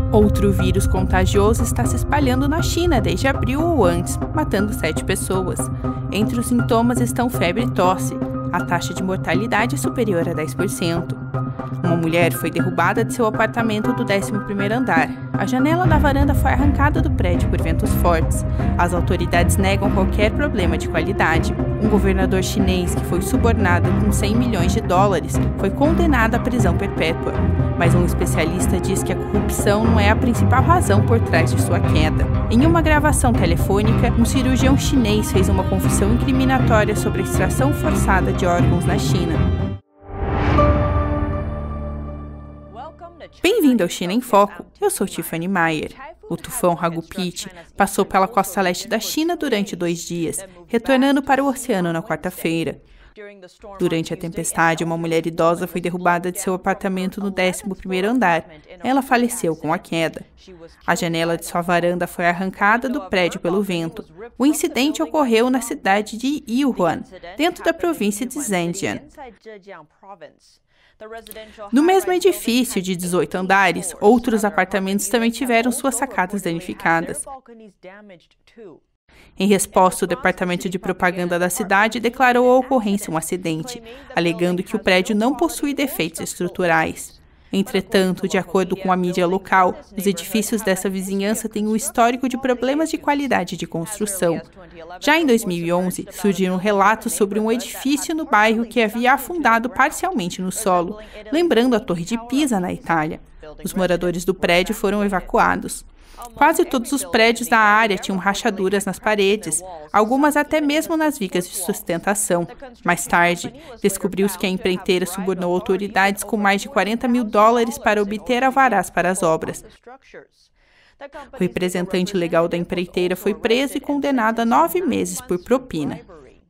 Outro vírus contagioso está se espalhando na China desde abril ou antes, matando 7 pessoas. Entre os sintomas estão febre e tosse. A taxa de mortalidade é superior a 10%. Uma mulher foi derrubada de seu apartamento do 11º andar. A janela da varanda foi arrancada do prédio por ventos fortes. As autoridades negam qualquer problema de qualidade. Um governador chinês que foi subornado com 100 milhões de dólares foi condenado à prisão perpétua. Mas um especialista diz que a corrupção não é a principal razão por trás de sua queda. Em uma gravação telefônica, um cirurgião chinês fez uma confissão incriminatória sobre a extração forçada de órgãos na China. Bem-vindo ao China em Foco, eu sou Tiffany Maier. O tufão Hagupit passou pela costa leste da China durante 2 dias, retornando para o oceano na quarta-feira. Durante a tempestade, uma mulher idosa foi derrubada de seu apartamento no 11º andar. Ela faleceu com a queda. A janela de sua varanda foi arrancada do prédio pelo vento. O incidente ocorreu na cidade de Yihuan, dentro da província de Zhejiang. No mesmo edifício de 18 andares, outros apartamentos também tiveram suas sacadas danificadas. Em resposta, o departamento de propaganda da cidade declarou a ocorrência um acidente, alegando que o prédio não possui defeitos estruturais. Entretanto, de acordo com a mídia local, os edifícios dessa vizinhança têm um histórico de problemas de qualidade de construção. Já em 2011, surgiram relatos sobre um edifício no bairro que havia afundado parcialmente no solo, lembrando a Torre de Pisa, na Itália. Os moradores do prédio foram evacuados. Quase todos os prédios da área tinham rachaduras nas paredes, algumas até mesmo nas vigas de sustentação. Mais tarde, descobriu-se que a empreiteira subornou autoridades com mais de 40 mil dólares para obter alvarás para as obras. O representante legal da empreiteira foi preso e condenado a 9 meses por propina.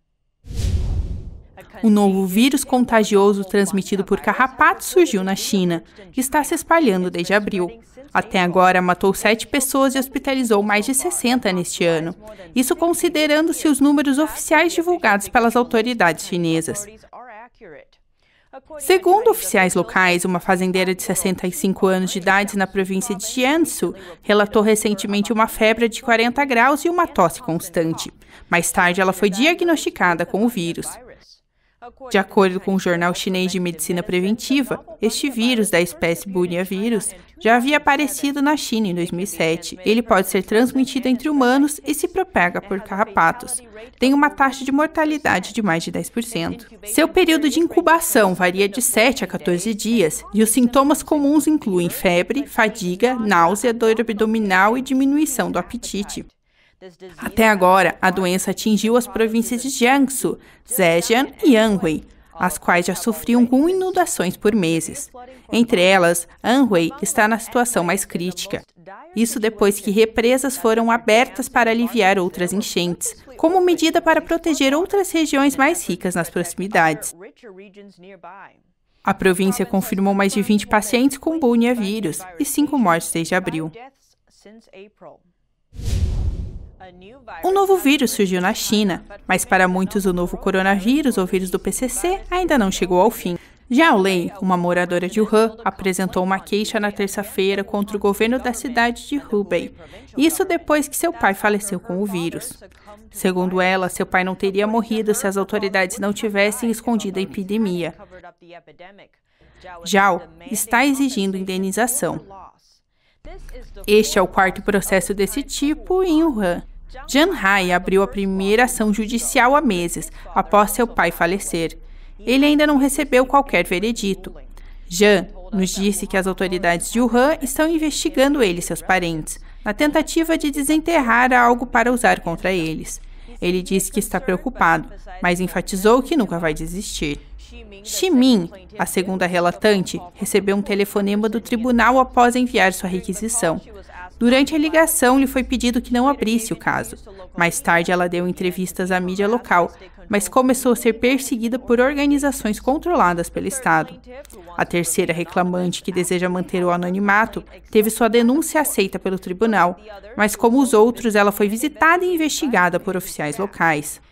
Um novo vírus contagioso transmitido por carrapatos surgiu na China e está se espalhando desde abril. Até agora, matou 7 pessoas e hospitalizou mais de 60 neste ano. Isso considerando-se os números oficiais divulgados pelas autoridades chinesas. Segundo oficiais locais, uma fazendeira de 65 anos de idade na província de Jiangsu relatou recentemente uma febre de 40 graus e uma tosse constante. Mais tarde, ela foi diagnosticada com o vírus. De acordo com o jornal chinês de medicina preventiva, este vírus da espécie Bunia vírus já havia aparecido na China em 2007. Ele pode ser transmitido entre humanos e se propaga por carrapatos. Tem uma taxa de mortalidade de mais de 10%. Seu período de incubação varia de 7 a 14 dias e os sintomas comuns incluem febre, fadiga, náusea, dor abdominal e diminuição do apetite. Até agora, a doença atingiu as províncias de Jiangsu, Zhejiang e Anhui, as quais já sofriam com inundações por meses. Entre elas, Anhui está na situação mais crítica. Isso depois que represas foram abertas para aliviar outras enchentes, como medida para proteger outras regiões mais ricas nas proximidades. A província confirmou mais de 20 pacientes com Bunia vírus e 5 mortes desde abril. Um novo vírus surgiu na China, mas para muitos o novo coronavírus ou vírus do PCC ainda não chegou ao fim. Zhao Lei, uma moradora de Wuhan, apresentou uma queixa na terça-feira contra o governo da cidade de Hubei. Isso depois que seu pai faleceu com o vírus. Segundo ela, seu pai não teria morrido se as autoridades não tivessem escondido a epidemia. Zhao está exigindo indenização. Este é o 4º processo desse tipo em Wuhan. Zhang Hai abriu a primeira ação judicial há meses, após seu pai falecer. Ele ainda não recebeu qualquer veredito. Zhang nos disse que as autoridades de Wuhan estão investigando ele e seus parentes, na tentativa de desenterrar algo para usar contra eles. Ele disse que está preocupado, mas enfatizou que nunca vai desistir. Ximin, a segunda relatante, recebeu um telefonema do tribunal após enviar sua requisição. Durante a ligação, lhe foi pedido que não abrisse o caso. Mais tarde, ela deu entrevistas à mídia local, mas começou a ser perseguida por organizações controladas pelo Estado. A terceira reclamante, que deseja manter o anonimato, teve sua denúncia aceita pelo tribunal, mas como os outros, ela foi visitada e investigada por oficiais locais.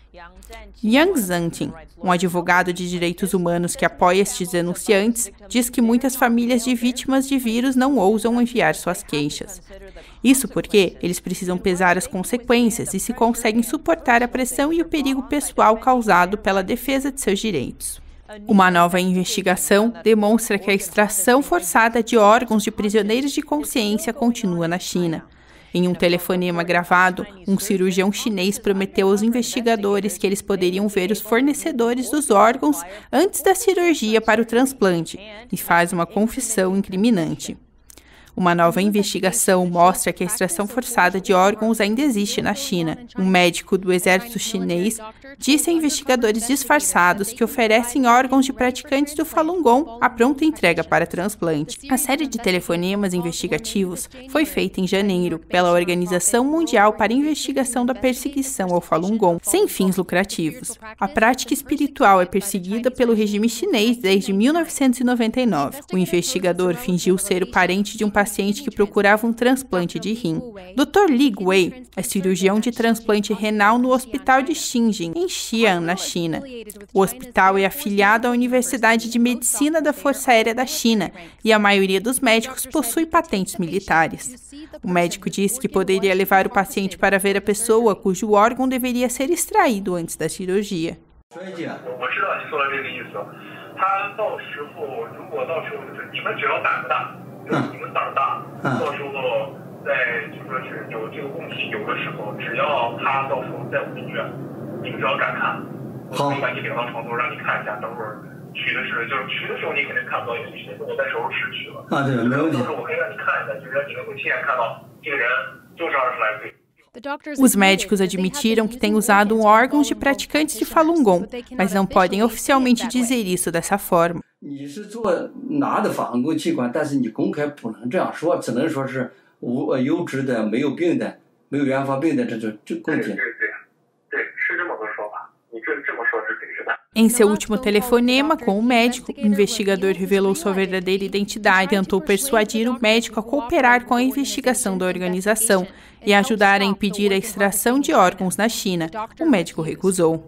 Yang Zantin, um advogado de direitos humanos que apoia estes denunciantes, diz que muitas famílias de vítimas de vírus não ousam enviar suas queixas. Isso porque eles precisam pesar as consequências e se conseguem suportar a pressão e o perigo pessoal causado pela defesa de seus direitos. Uma nova investigação demonstra que a extração forçada de órgãos de prisioneiros de consciência continua na China. Em um telefonema gravado, um cirurgião chinês prometeu aos investigadores que eles poderiam ver os fornecedores dos órgãos antes da cirurgia para o transplante e faz uma confissão incriminante. Uma nova investigação mostra que a extração forçada de órgãos ainda existe na China. Um médico do exército chinês disse a investigadores disfarçados que oferecem órgãos de praticantes do Falun Gong à pronta entrega para transplante. A série de telefonemas investigativos foi feita em janeiro pela Organização Mundial para a Investigação da Perseguição ao Falun Gong, sem fins lucrativos. A prática espiritual é perseguida pelo regime chinês desde 1999. O investigador fingiu ser o parente de um paciente que procurava um transplante de rim. Dr. Li Wei é cirurgião de transplante renal no Hospital de Xinjiang, em Xi'an, na China. O hospital é afiliado à Universidade de Medicina da Força Aérea da China e a maioria dos médicos possui patentes militares. O médico disse que poderia levar o paciente para ver a pessoa cujo órgão deveria ser extraído antes da cirurgia. Os médicos admitiram que têm usado órgãos de praticantes de Falun Gong, mas não podem oficialmente dizer isso dessa forma. Em seu último telefonema com o médico, o investigador revelou sua verdadeira identidade e tentou persuadir o médico a cooperar com a investigação da organização e ajudar a impedir a extração de órgãos na China. O médico recusou.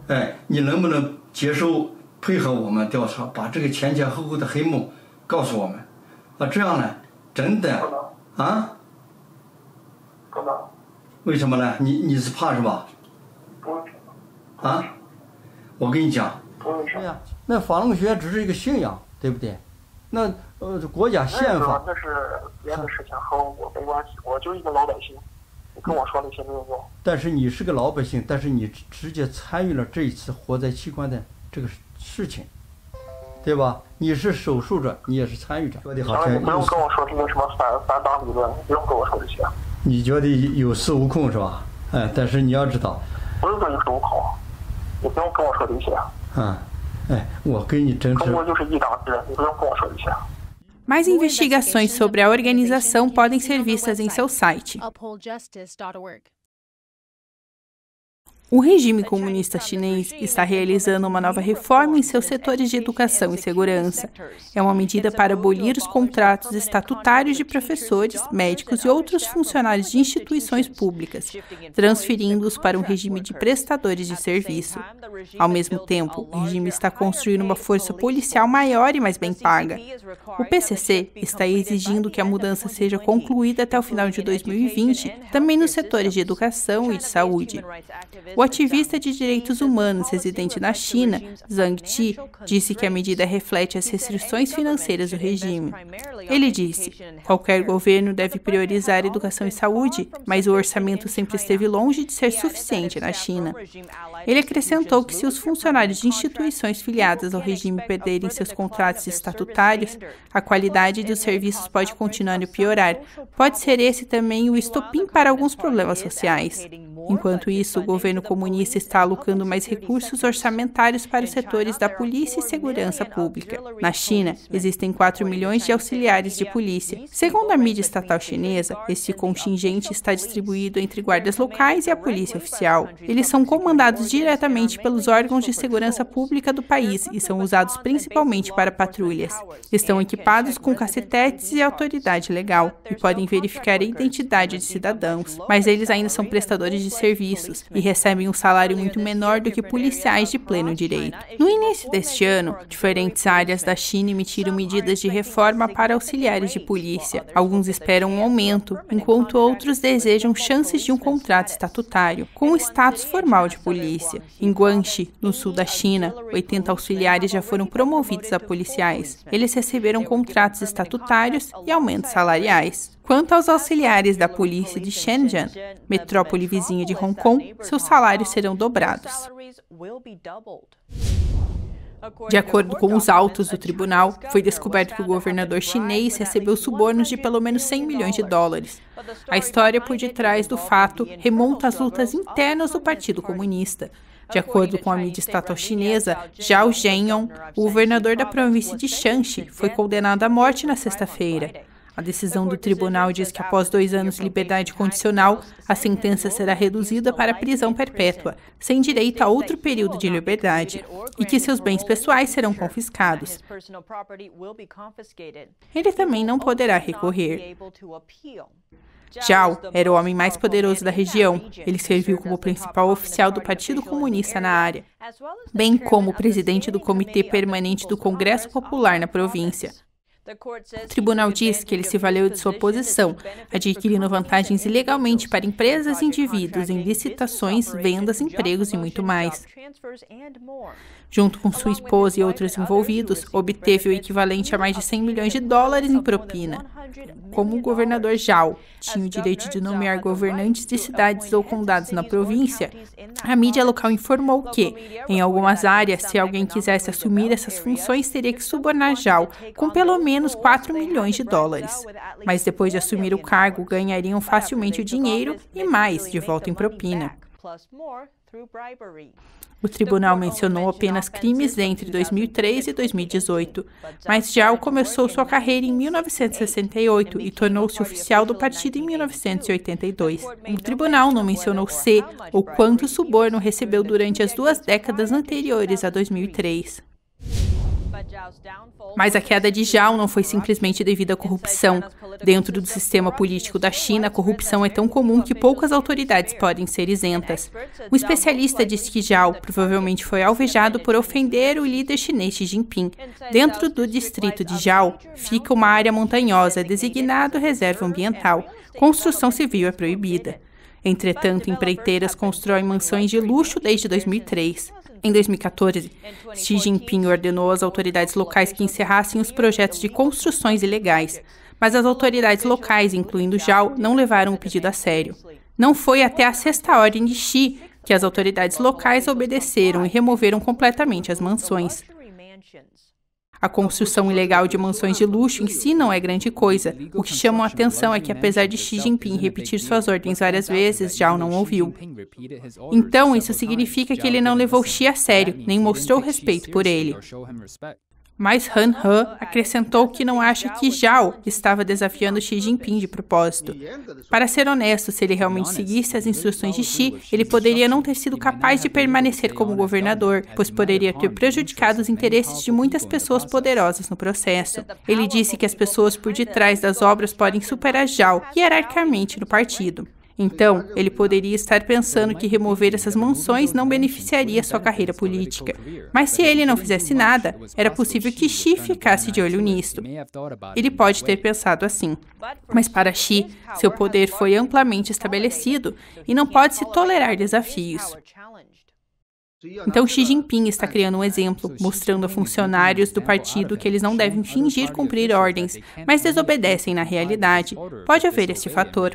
Mais investigações sobre a organização podem ser vistas em seu site. O regime comunista chinês está realizando uma nova reforma em seus setores de educação e segurança. É uma medida para abolir os contratos estatutários de professores, médicos e outros funcionários de instituições públicas, transferindo-os para um regime de prestadores de serviço. Ao mesmo tempo, o regime está construindo uma força policial maior e mais bem paga. O PCC está exigindo que a mudança seja concluída até o final de 2020, também nos setores de educação e de saúde. O ativista de direitos humanos residente na China, Zhang Ji, disse que a medida reflete as restrições financeiras do regime. Ele disse: qualquer governo deve priorizar educação e saúde, mas o orçamento sempre esteve longe de ser suficiente na China. Ele acrescentou que se os funcionários de instituições filiadas ao regime perderem seus contratos estatutários, a qualidade dos serviços pode continuar a piorar. Pode ser esse também o estopim para alguns problemas sociais. Enquanto isso, o governo comunista está alocando mais recursos orçamentários para os setores da polícia e segurança pública. Na China, existem 4 milhões de auxiliares de polícia. Segundo a mídia estatal chinesa, esse contingente está distribuído entre guardas locais e a polícia oficial. Eles são comandados diretamente pelos órgãos de segurança pública do país e são usados principalmente para patrulhas. Estão equipados com cacetetes e autoridade legal e podem verificar a identidade de cidadãos, mas eles ainda são prestadores de de serviços e recebem um salário muito menor do que policiais de pleno direito. No início deste ano, diferentes áreas da China emitiram medidas de reforma para auxiliares de polícia. Alguns esperam um aumento, enquanto outros desejam chances de um contrato estatutário, com o status formal de polícia. Em Guangxi, no sul da China, 80 auxiliares já foram promovidos a policiais. Eles receberam contratos estatutários e aumentos salariais. Quanto aos auxiliares da polícia de Shenzhen, metrópole vizinha de Hong Kong, seus salários serão dobrados. De acordo com os autos do tribunal, foi descoberto que o governador chinês recebeu subornos de pelo menos 100 milhões de dólares. A história por detrás do fato remonta às lutas internas do Partido Comunista. De acordo com a mídia estatal chinesa, Zhao Zhenyong, o governador da província de Shanxi, foi condenado à morte na sexta-feira. A decisão do tribunal diz que após 2 anos de liberdade condicional, a sentença será reduzida para prisão perpétua, sem direito a outro período de liberdade, e que seus bens pessoais serão confiscados. Ele também não poderá recorrer. Zhao era o homem mais poderoso da região. Ele serviu como principal oficial do Partido Comunista na área, bem como presidente do Comitê Permanente do Congresso Popular na província. O tribunal diz que ele se valeu de sua posição, adquirindo vantagens ilegalmente para empresas e indivíduos em licitações, vendas, empregos e muito mais. Junto com sua esposa e outros envolvidos, obteve o equivalente a mais de 100 milhões de dólares em propina. Como o governador Zhao tinha o direito de nomear governantes de cidades ou condados na província, a mídia local informou que, em algumas áreas, se alguém quisesse assumir essas funções, teria que subornar Zhao com pelo menos 4 milhões de dólares. Mas depois de assumir o cargo, ganhariam facilmente o dinheiro e mais de volta em propina. O tribunal mencionou apenas crimes entre 2003 e 2018, mas Zhao começou sua carreira em 1968 e tornou-se oficial do partido em 1982. O tribunal não mencionou se ou quanto suborno recebeu durante as 2 décadas anteriores a 2003. Mas a queda de Zhao não foi simplesmente devido à corrupção. Dentro do sistema político da China, a corrupção é tão comum que poucas autoridades podem ser isentas. Um especialista disse que Zhao provavelmente foi alvejado por ofender o líder chinês Xi Jinping. Dentro do distrito de Zhao, fica uma área montanhosa designada Reserva Ambiental. Construção civil é proibida. Entretanto, empreiteiras constroem mansões de luxo desde 2003. Em 2014, Xi Jinping ordenou às autoridades locais que encerrassem os projetos de construções ilegais, mas as autoridades locais, incluindo Zhao, não levaram o pedido a sério. Não foi até a 6ª ordem de Xi que as autoridades locais obedeceram e removeram completamente as mansões. A construção ilegal de mansões de luxo em si não é grande coisa. O que chama a atenção é que, apesar de Xi Jinping repetir suas ordens várias vezes, Zhao não ouviu. Então, isso significa que ele não levou Xi a sério, nem mostrou respeito por ele. Mas Han He acrescentou que não acha que Zhao estava desafiando Xi Jinping de propósito. Para ser honesto, se ele realmente seguisse as instruções de Xi, ele poderia não ter sido capaz de permanecer como governador, pois poderia ter prejudicado os interesses de muitas pessoas poderosas no processo. Ele disse que as pessoas por detrás das obras podem superar Zhao hierarquicamente no partido. Então, ele poderia estar pensando que remover essas mansões não beneficiaria sua carreira política. Mas se ele não fizesse nada, era possível que Xi ficasse de olho nisto. Ele pode ter pensado assim. Mas para Xi, seu poder foi amplamente estabelecido e não pode se tolerar desafios. Então, Xi Jinping está criando um exemplo, mostrando a funcionários do partido que eles não devem fingir cumprir ordens, mas desobedecem na realidade. Pode haver esse fator.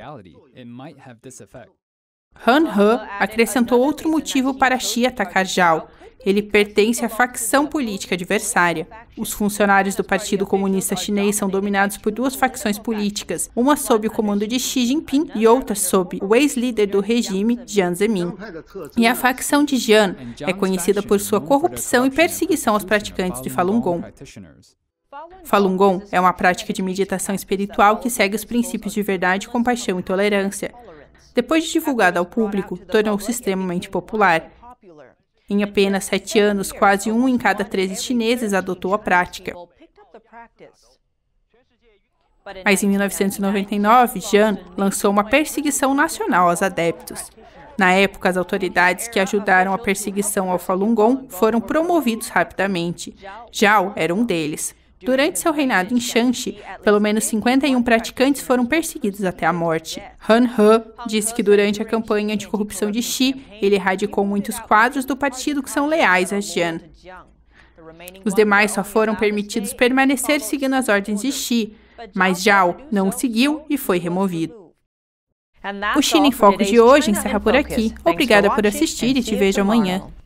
Han He acrescentou outro motivo para Xi atacar Zhao. Ele pertence à facção política adversária. Os funcionários do Partido Comunista Chinês são dominados por 2 facções políticas, uma sob o comando de Xi Jinping e outra sob o ex-líder do regime, Jiang Zemin. E a facção de Jiang é conhecida por sua corrupção e perseguição aos praticantes de Falun Gong. Falun Gong é uma prática de meditação espiritual que segue os princípios de verdade, compaixão e tolerância. Depois de divulgada ao público, tornou-se extremamente popular. Em apenas 7 anos, quase 1 em cada 13 chineses adotou a prática. Mas em 1999, Jiang lançou uma perseguição nacional aos adeptos. Na época, as autoridades que ajudaram a perseguição ao Falun Gong foram promovidos rapidamente. Zhao era um deles. Durante seu reinado em Shanxi, pelo menos 51 praticantes foram perseguidos até a morte. Han He disse que durante a campanha anticorrupção de Xi, ele erradicou muitos quadros do partido que são leais a Jian. Os demais só foram permitidos permanecer seguindo as ordens de Xi, mas Zhao não o seguiu e foi removido. O China em Foco de hoje encerra por aqui. Obrigada por assistir e te vejo amanhã.